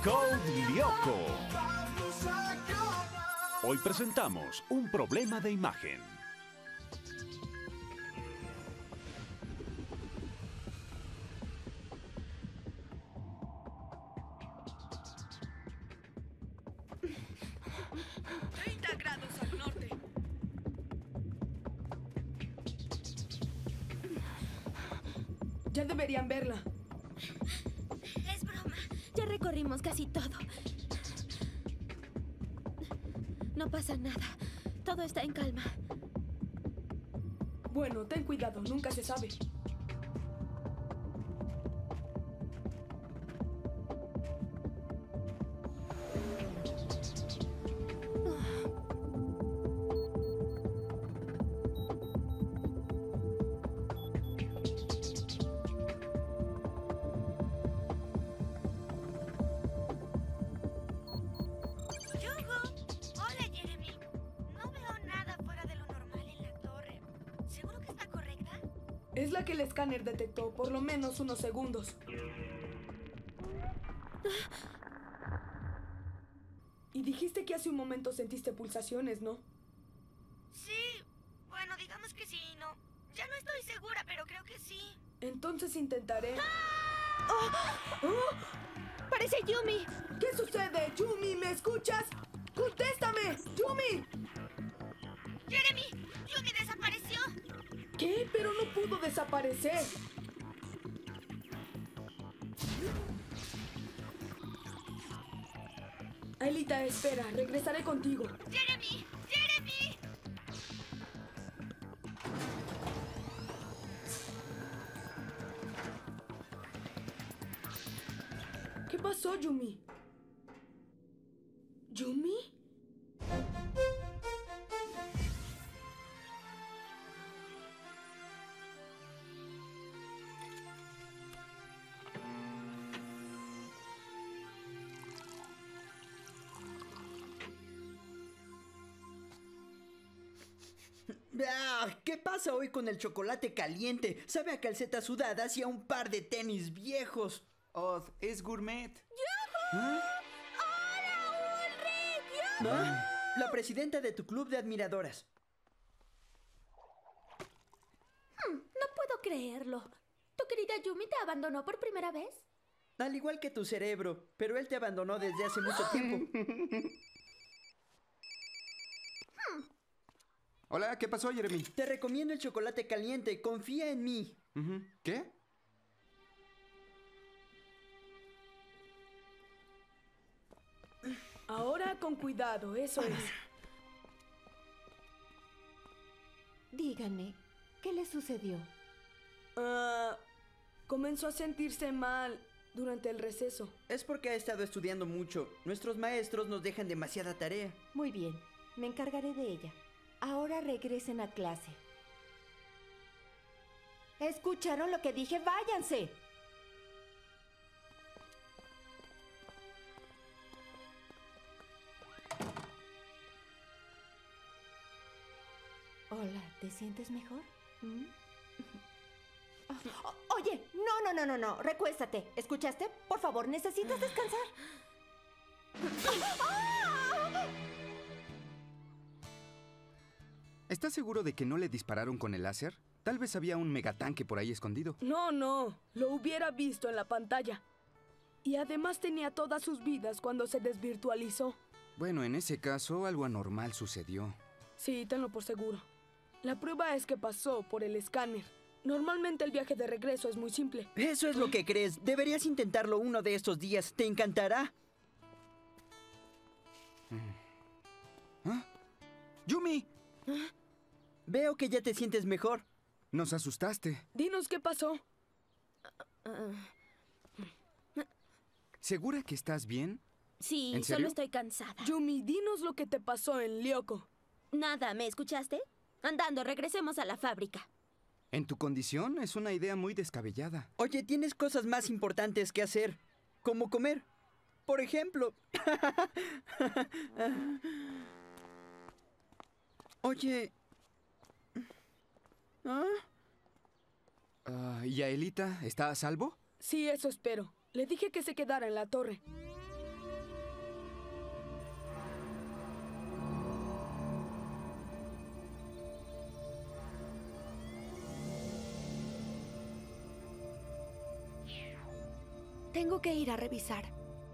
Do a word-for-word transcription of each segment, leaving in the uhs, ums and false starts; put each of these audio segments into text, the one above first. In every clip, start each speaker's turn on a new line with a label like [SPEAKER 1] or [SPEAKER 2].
[SPEAKER 1] Code Lyoko. Hoy presentamos un problema de imagen.
[SPEAKER 2] treinta grados al norte. Ya deberían verla.
[SPEAKER 3] Es broma. Ya recorrimos casi todo. No pasa nada. Todo está en calma.
[SPEAKER 2] Bueno, ten cuidado. Nunca se sabe. Es la que el escáner detectó, por lo menos unos segundos. Y dijiste que hace un momento sentiste pulsaciones, ¿no?
[SPEAKER 4] Sí, bueno, digamos que sí, no. Ya no estoy segura, pero creo que sí.
[SPEAKER 2] Entonces intentaré...
[SPEAKER 3] ¡Ah! ¡Oh! ¡Parece Yumi!
[SPEAKER 2] ¿Qué sucede? ¡Yumi, ¿me escuchas? ¡Contéstame! ¡Yumi!
[SPEAKER 4] ¡Jeremy! ¡Yumi desapareció!
[SPEAKER 2] ¿Qué? Pero no pudo desaparecer. Aelita, espera. Regresaré contigo.
[SPEAKER 4] ¡Jeremy! ¡Jeremy!
[SPEAKER 2] ¿Qué pasó, Yumi? ¿Yumi?
[SPEAKER 5] Ah, ¿qué pasa hoy con el chocolate caliente? Sabe a calcetas sudadas y a un par de tenis viejos.
[SPEAKER 6] Oz, es gourmet.
[SPEAKER 3] ¡Yuhu! ¡Hola, Ulrich!
[SPEAKER 5] ¿Ah? La presidenta de tu club de admiradoras.
[SPEAKER 3] Hmm, no puedo creerlo. ¿Tu querida Yumi te abandonó por primera vez?
[SPEAKER 5] Al igual que tu cerebro, pero él te abandonó desde hace mucho tiempo.
[SPEAKER 6] Hola, ¿qué pasó, Jeremy?
[SPEAKER 5] Te recomiendo el chocolate caliente. Confía en mí.
[SPEAKER 6] Uh-huh. ¿Qué?
[SPEAKER 2] Ahora con cuidado, eso es.
[SPEAKER 7] Díganme, ¿qué le sucedió?
[SPEAKER 2] Uh, comenzó a sentirse mal durante el receso.
[SPEAKER 5] Es porque ha estado estudiando mucho. Nuestros maestros nos dejan demasiada tarea.
[SPEAKER 7] Muy bien, me encargaré de ella. Ahora regresen a clase. ¿Escucharon lo que dije? ¡Váyanse! Hola, ¿te sientes mejor? ¿Mm? Oh, oye, no, no, no, no, no. Recuéstate. ¿Escuchaste? Por favor, necesitas descansar.
[SPEAKER 6] ¿Estás seguro de que no le dispararon con el láser? Tal vez había un megatanque por ahí escondido.
[SPEAKER 2] No, no. Lo hubiera visto en la pantalla. Y además tenía todas sus vidas cuando se desvirtualizó.
[SPEAKER 6] Bueno, en ese caso, algo anormal sucedió.
[SPEAKER 2] Sí, tenlo por seguro. La prueba es que pasó por el escáner. Normalmente el viaje de regreso es muy simple.
[SPEAKER 5] Eso es lo que crees. Deberías intentarlo uno de estos días. Te encantará.
[SPEAKER 6] ¿Ah? ¡Yumi!
[SPEAKER 2] ¿Ah?
[SPEAKER 5] Veo que ya te sientes mejor.
[SPEAKER 6] Nos asustaste.
[SPEAKER 2] Dinos qué pasó.
[SPEAKER 6] ¿Segura que estás bien?
[SPEAKER 3] Sí,
[SPEAKER 6] ¿En serio?
[SPEAKER 3] solo estoy cansada.
[SPEAKER 2] Yumi, dinos lo que te pasó en Lyoko.
[SPEAKER 3] Nada, ¿me escuchaste? Andando, regresemos a la fábrica.
[SPEAKER 6] En tu condición es una idea muy descabellada.
[SPEAKER 5] Oye, tienes cosas más importantes que hacer. Como comer. Por ejemplo. Oye... ¿Ah?
[SPEAKER 6] Uh, ¿Y Aelita está a salvo?
[SPEAKER 2] Sí, eso espero. Le dije que se quedara en la torre.
[SPEAKER 3] Tengo que ir a revisar.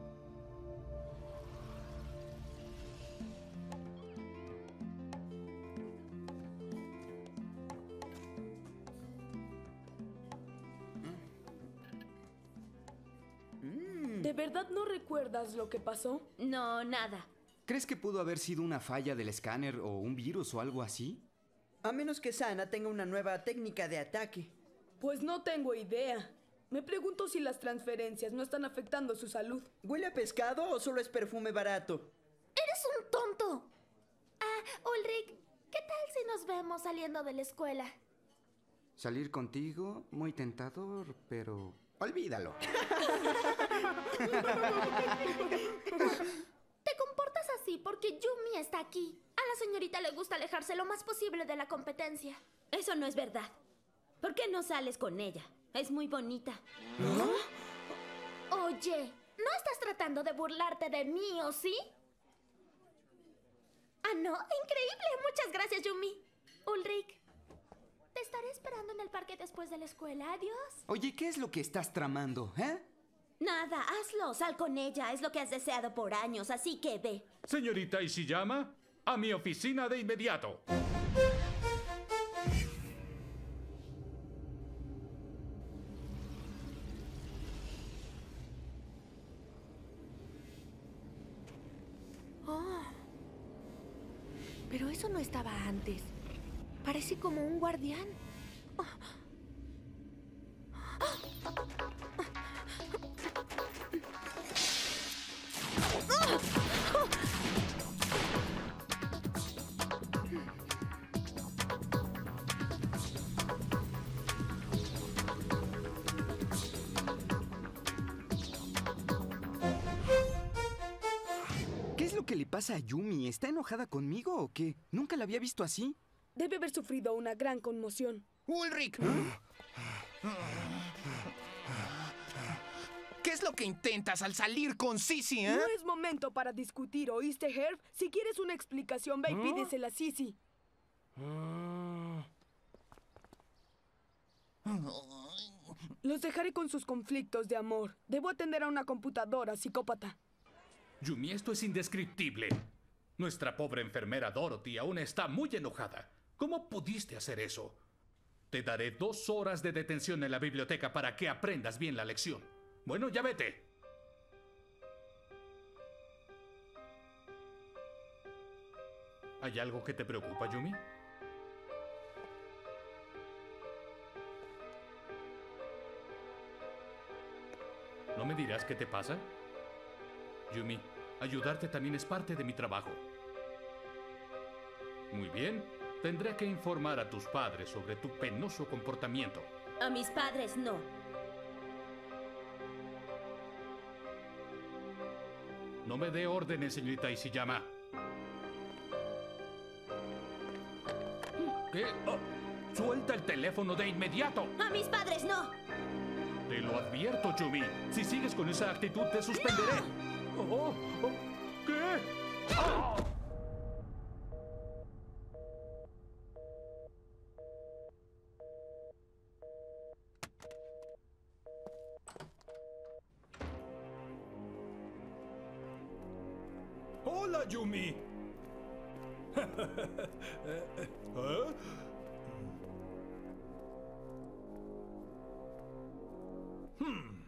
[SPEAKER 2] ¿De verdad no recuerdas lo que pasó?
[SPEAKER 7] No, nada.
[SPEAKER 6] ¿Crees que pudo haber sido una falla del escáner o un virus o algo así?
[SPEAKER 5] A menos que Sana tenga una nueva técnica de ataque.
[SPEAKER 2] Pues no tengo idea. Me pregunto si las transferencias no están afectando su salud.
[SPEAKER 5] ¿Huele a pescado o solo es perfume barato?
[SPEAKER 3] ¡Eres un tonto! Ah, Ulrich, ¿qué tal si nos vemos saliendo de la escuela?
[SPEAKER 6] Salir contigo, muy tentador, pero olvídalo.
[SPEAKER 3] Te comportas así porque Yumi está aquí. A la señorita le gusta alejarse lo más posible de la competencia.
[SPEAKER 7] Eso no es verdad. ¿Por qué no sales con ella? Es muy bonita.
[SPEAKER 3] Oye, ¿no estás tratando de burlarte de mí, o sí? Ah, no, increíble. Muchas gracias, Yumi. Ulrich, te estaré esperando en el parque después de la escuela. Adiós.
[SPEAKER 6] Oye, ¿qué es lo que estás tramando, eh?
[SPEAKER 7] Nada, hazlo. Sal con ella. Es lo que has deseado por años, así que ve.
[SPEAKER 8] Señorita Ishiyama, a mi oficina de inmediato.
[SPEAKER 3] Oh. Pero eso no estaba antes. Parece como un guardián. Oh.
[SPEAKER 6] ¿Qué es lo que le pasa a Yumi? ¿Está enojada conmigo o qué? Nunca la había visto así.
[SPEAKER 2] Debe haber sufrido una gran conmoción.
[SPEAKER 9] ¡Ulrich! ¿Qué es lo que intentas al salir con Sissy, eh?
[SPEAKER 2] No es momento para discutir, ¿oíste, Herb? Si quieres una explicación, ve y pídesela a Sissy. Los dejaré con sus conflictos de amor. Debo atender a una computadora, psicópata.
[SPEAKER 8] Yumi, esto es indescriptible. Nuestra pobre enfermera Dorothy aún está muy enojada. ¿Cómo pudiste hacer eso? Te daré dos horas de detención en la biblioteca para que aprendas bien la lección. Bueno, ya vete. ¿Hay algo que te preocupa, Yumi? ¿No me dirás qué te pasa? Yumi, ayudarte también es parte de mi trabajo. Muy bien. Tendré que informar a tus padres sobre tu penoso comportamiento.
[SPEAKER 7] A mis padres no.
[SPEAKER 8] No me dé órdenes, señorita Ishiyama. ¿Qué? Oh, ¡suelta el teléfono de inmediato!
[SPEAKER 7] A mis padres no.
[SPEAKER 8] Te lo advierto, Yumi. Si sigues con esa actitud, te suspenderé. ¡No! Oh, oh, ¿qué? ¡Oh!
[SPEAKER 10] Hola, Yumi. ¿Eh? Hmm.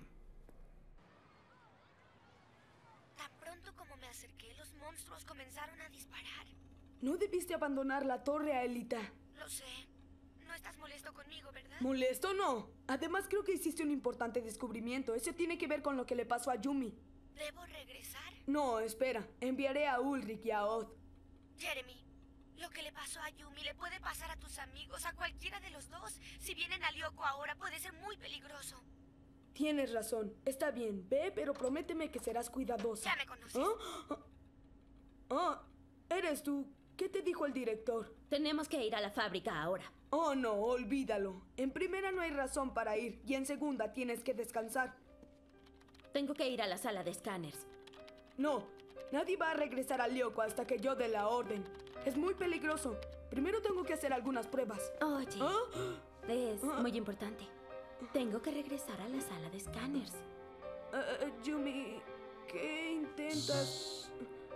[SPEAKER 4] Tan pronto como me acerqué, los monstruos comenzaron a disparar.
[SPEAKER 2] No debiste abandonar la torre, Aelita.
[SPEAKER 4] Lo sé. No estás molesto conmigo, ¿verdad?
[SPEAKER 2] ¿Molesto? No. Además, creo que hiciste un importante descubrimiento. Eso tiene que ver con lo que le pasó a Yumi.
[SPEAKER 4] ¿Debo regresar?
[SPEAKER 2] No, espera. Enviaré a Ulrich y a Odd.
[SPEAKER 4] Jeremy, lo que le pasó a Yumi le puede pasar a tus amigos, a cualquiera de los dos. Si vienen a Lyoko ahora, puede ser muy peligroso.
[SPEAKER 2] Tienes razón. Está bien. Ve, pero prométeme que serás cuidadosa.
[SPEAKER 4] Ya me conoces.
[SPEAKER 2] ¿Ah? Ah, eres tú. ¿Qué te dijo el director?
[SPEAKER 7] Tenemos que ir a la fábrica ahora.
[SPEAKER 2] Oh, no, olvídalo. En primera no hay razón para ir y en segunda tienes que descansar.
[SPEAKER 7] Tengo que ir a la sala de escáneres.
[SPEAKER 2] No, nadie va a regresar a Lyoko hasta que yo dé la orden. Es muy peligroso. Primero tengo que hacer algunas pruebas.
[SPEAKER 7] Oye,
[SPEAKER 2] ¿Ah?
[SPEAKER 7] es
[SPEAKER 2] Ah.
[SPEAKER 7] muy importante. Tengo que regresar a la sala de escáneres.
[SPEAKER 2] Uh, Yumi, ¿qué intentas?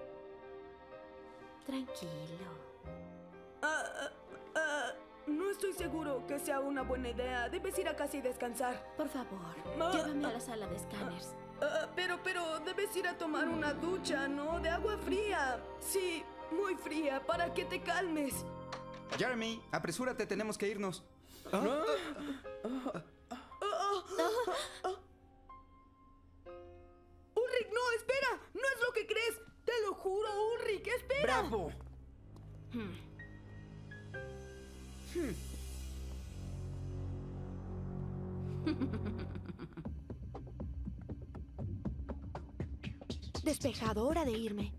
[SPEAKER 3] Tranquilo.
[SPEAKER 2] Uh, uh, uh, no estoy seguro que sea una buena idea. Debes ir a casa y descansar.
[SPEAKER 3] Por favor,
[SPEAKER 2] Ah,
[SPEAKER 3] llévame a
[SPEAKER 2] ah,
[SPEAKER 3] la sala de escáneres.
[SPEAKER 2] Uh, pero, pero, debes ir a tomar una ducha, ¿no? De agua fría. Sí, muy fría, para que te calmes.
[SPEAKER 6] Jeremy, apresúrate, tenemos que irnos.
[SPEAKER 2] Ulrich, no, espera. No es lo que crees. Te lo juro, Ulrich, espera.
[SPEAKER 5] ¡Bravo!
[SPEAKER 3] Despejado, hora de irme.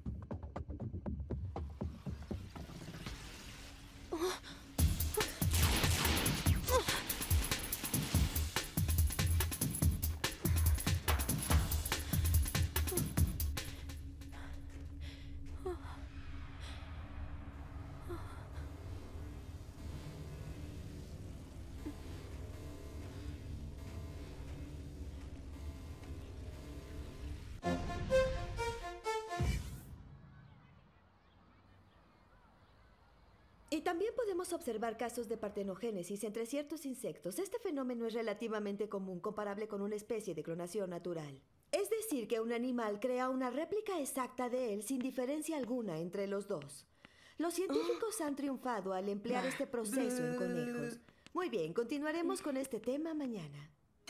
[SPEAKER 7] Y también podemos observar casos de partenogénesis entre ciertos insectos. Este fenómeno es relativamente común comparable con una especie de clonación natural. Es decir, que un animal crea una réplica exacta de él sin diferencia alguna entre los dos. Los científicos han triunfado al emplear este proceso en conejos. Muy bien, continuaremos con este tema mañana.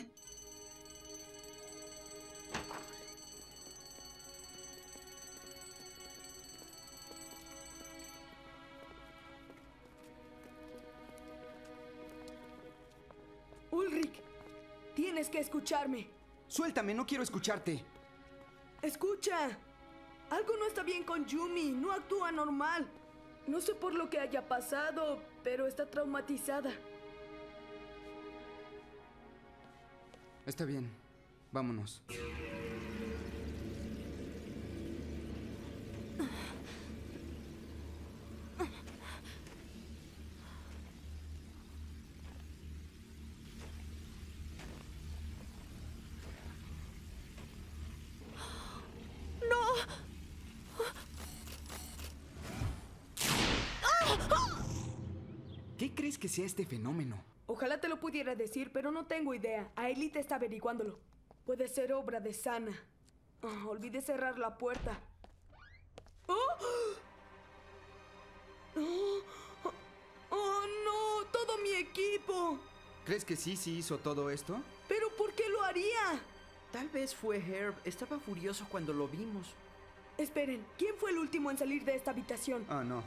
[SPEAKER 2] Ulrich, tienes que escucharme.
[SPEAKER 6] Suéltame, no quiero escucharte.
[SPEAKER 2] Escucha. Algo no está bien con Yumi. No actúa normal. No sé por lo que haya pasado, pero está traumatizada.
[SPEAKER 6] Está bien, vámonos. ¿Qué crees que sea este fenómeno?
[SPEAKER 2] Ojalá te lo pudiera decir, pero no tengo idea. Aelita está averiguándolo. Puede ser obra de Sana. Oh, olvidé cerrar la puerta. ¡Oh! ¡Oh! ¡Oh, no! ¡Todo mi equipo!
[SPEAKER 6] ¿Crees que sí, sí hizo todo esto?
[SPEAKER 2] ¿Pero por qué lo haría?
[SPEAKER 5] Tal vez fue Herb. Estaba furioso cuando lo vimos.
[SPEAKER 2] Esperen, ¿quién fue el último en salir de esta habitación?
[SPEAKER 6] Ah, no.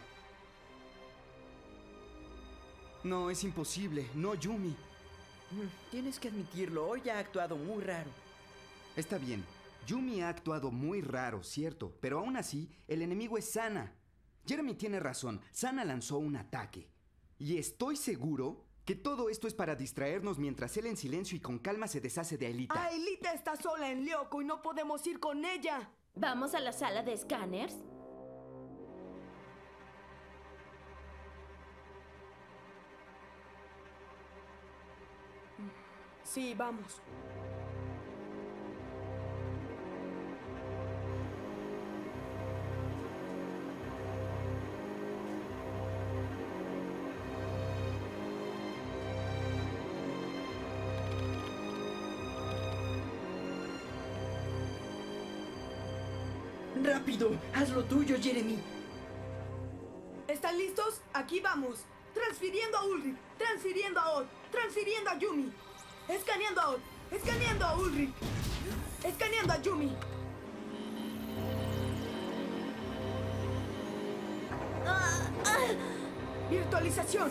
[SPEAKER 6] No, es imposible. No, Yumi.
[SPEAKER 5] Mm, Tienes que admitirlo. Hoy ha actuado muy raro.
[SPEAKER 6] Está bien. Yumi ha actuado muy raro, cierto. Pero aún así, el enemigo es Sana. Jeremy tiene razón. Sana lanzó un ataque. Y estoy seguro que todo esto es para distraernos mientras él en silencio y con calma se deshace de Aelita.
[SPEAKER 2] Aelita está sola en Lyoko y no podemos ir con ella.
[SPEAKER 3] ¿Vamos a la sala de escáneres?
[SPEAKER 2] Sí, vamos.
[SPEAKER 5] ¡Rápido! ¡Haz lo tuyo, Jeremy!
[SPEAKER 2] ¿Están listos? Aquí vamos. Transfiriendo a Ulrich, transfiriendo a Odd, transfiriendo a Yumi. Escaneando a Odd, escaneando a Ulrich. Escaneando a Yumi.
[SPEAKER 3] Ah, ah.
[SPEAKER 2] Virtualización.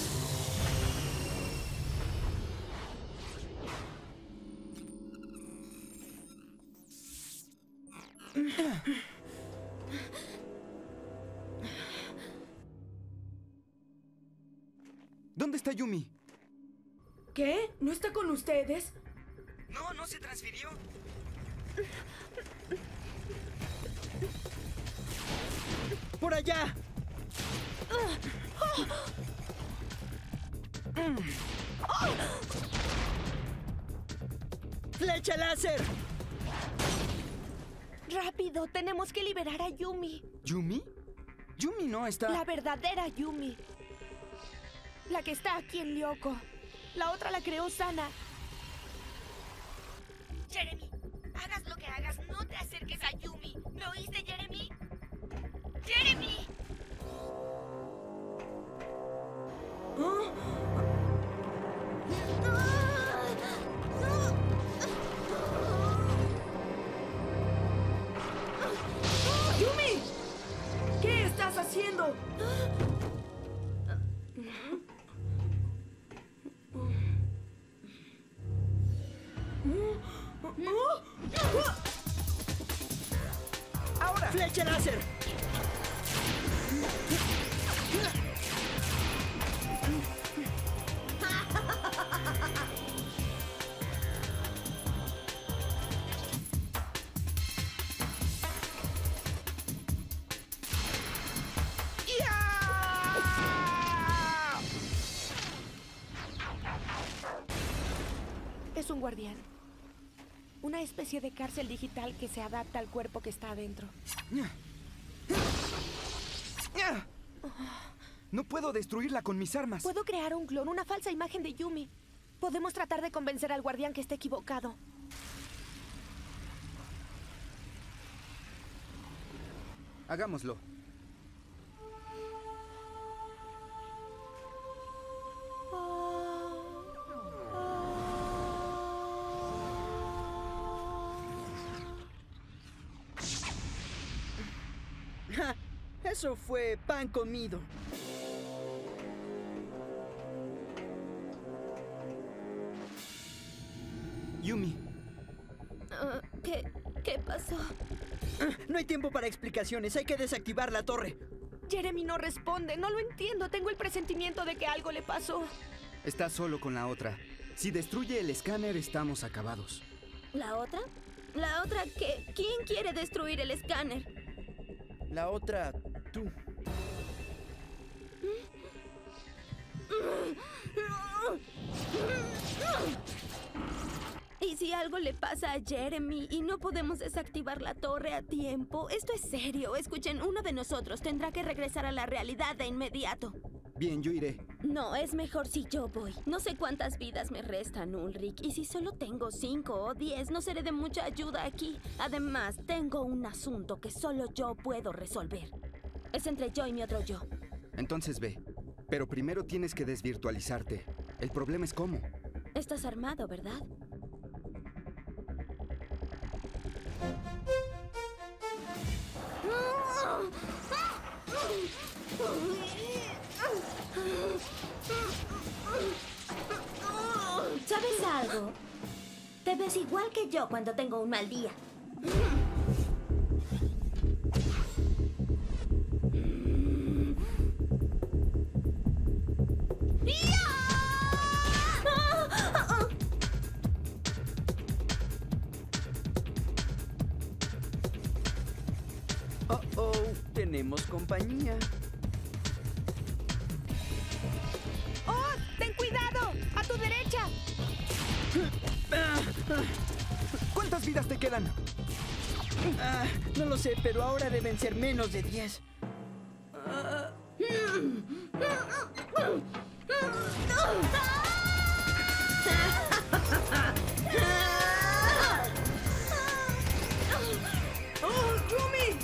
[SPEAKER 6] ¿Dónde está Yumi?
[SPEAKER 2] ¿Qué? ¿No está con ustedes?
[SPEAKER 6] No, no se transfirió.
[SPEAKER 5] ¡Por allá! ¡Flecha láser!
[SPEAKER 11] Rápido, tenemos que liberar a Yumi.
[SPEAKER 6] ¿Yumi? Yumi no está...
[SPEAKER 11] La verdadera Yumi. La que está aquí en Lyoko. La otra la creó Sana.
[SPEAKER 4] Jeremy, hagas lo que hagas, no te acerques a Yumi. ¿Me oíste, Jeremy? ¡Jeremy!
[SPEAKER 2] ¡Yumi! ¿Qué estás haciendo?
[SPEAKER 5] ¡Ahora! ¡Flecha láser!
[SPEAKER 11] Es un guardián. Una especie de cárcel digital que se adapta al cuerpo que está adentro.
[SPEAKER 6] No puedo destruirla con mis armas.
[SPEAKER 11] Puedo crear un clon, una falsa imagen de Yumi. Podemos tratar de convencer al guardián que esté equivocado.
[SPEAKER 6] Hagámoslo.
[SPEAKER 5] Ja, eso fue pan comido.
[SPEAKER 6] Yumi.
[SPEAKER 7] Uh, ¿qué, ¿Qué pasó?
[SPEAKER 5] No hay tiempo para explicaciones. Hay que desactivar la torre.
[SPEAKER 11] Jeremy no responde. No lo entiendo. Tengo el presentimiento de que algo le pasó.
[SPEAKER 6] Está solo con la otra. Si destruye el escáner, estamos acabados.
[SPEAKER 7] ¿La otra? ¿La otra qué? ¿Quién quiere destruir el escáner?
[SPEAKER 5] La otra, tú.
[SPEAKER 7] ¿Y si algo le pasa a Jeremy y no podemos desactivar la torre a tiempo? Esto es serio. Escuchen, uno de nosotros tendrá que regresar a la realidad de inmediato.
[SPEAKER 6] Bien, yo iré.
[SPEAKER 7] No, es mejor si yo voy. No sé cuántas vidas me restan, Ulrich. Y si solo tengo cinco o diez, no seré de mucha ayuda aquí. Además, tengo un asunto que solo yo puedo resolver. Es entre yo y mi otro yo.
[SPEAKER 6] Entonces ve. Pero primero tienes que desvirtualizarte. El problema es cómo.
[SPEAKER 7] Estás armado, ¿verdad? ¿Sabes algo? Te ves igual que yo cuando tengo un mal día.
[SPEAKER 5] Oh, oh, tenemos compañía.
[SPEAKER 11] ¡Oh! ¡Ten cuidado! ¡A tu derecha!
[SPEAKER 6] ¿Cuántas vidas te quedan?
[SPEAKER 5] Ah, no lo sé, pero ahora deben ser menos de diez. Ah.
[SPEAKER 2] ¡Oh, Yumi!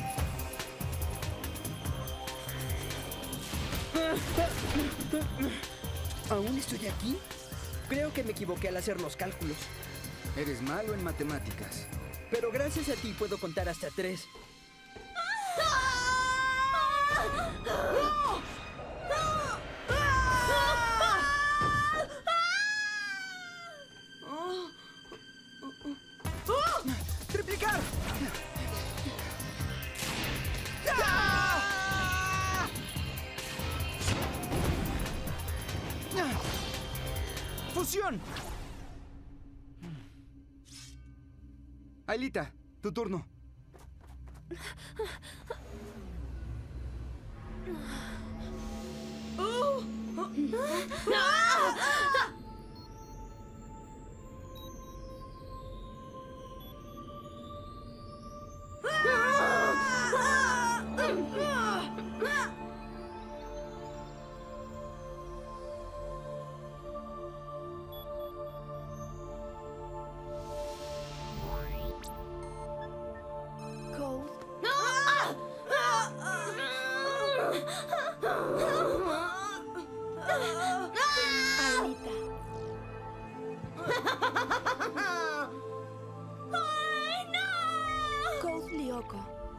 [SPEAKER 5] ¿Aún estoy aquí? Creo que me equivoqué al hacer los cálculos.
[SPEAKER 6] Eres malo en matemáticas.
[SPEAKER 5] Pero gracias a ti puedo contar hasta tres.
[SPEAKER 6] ¡Triplicar! ¡Fusión! Aelita, tu turno.
[SPEAKER 11] Alita.
[SPEAKER 3] ¡Ay, no!
[SPEAKER 11] Code Lyoko.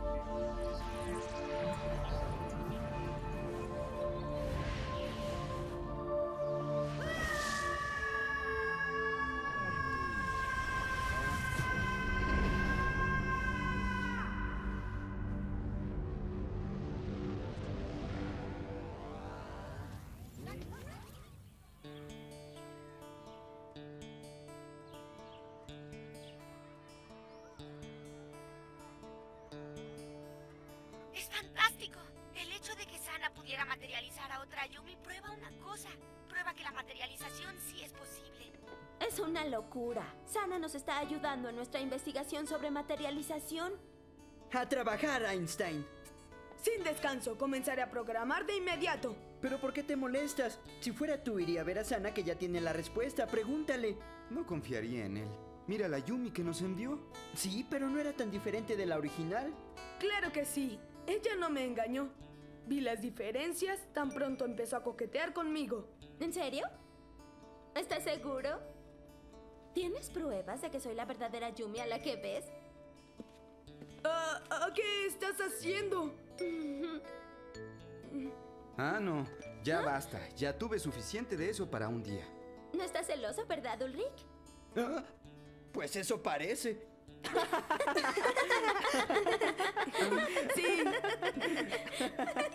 [SPEAKER 4] Es fantástico. El hecho de que Sana pudiera materializar a otra Yumi prueba una cosa. Prueba que la materialización sí es posible.
[SPEAKER 3] Es una locura. Sana nos está ayudando en nuestra investigación sobre materialización.
[SPEAKER 5] A trabajar, Einstein.
[SPEAKER 2] Sin descanso, comenzaré a programar de inmediato.
[SPEAKER 5] ¿Pero por qué te molestas? Si fuera tú, iría a ver a Sana, que ya tiene la respuesta. Pregúntale.
[SPEAKER 6] No confiaría en él. Mira la Yumi que nos envió.
[SPEAKER 5] Sí, pero no era tan diferente de la original.
[SPEAKER 2] Claro que sí. Ella no me engañó. Vi las diferencias tan pronto empezó a coquetear conmigo.
[SPEAKER 3] ¿En serio? ¿Estás seguro? ¿Tienes pruebas de que soy la verdadera Yumi a la que ves?
[SPEAKER 2] Ah, ah, ¿qué estás haciendo?
[SPEAKER 6] Ah, no. Ya basta. Ya tuve suficiente de eso para un día.
[SPEAKER 3] ¿No estás celoso, verdad, Ulrich?
[SPEAKER 5] Ah, pues eso parece.
[SPEAKER 2] Sí.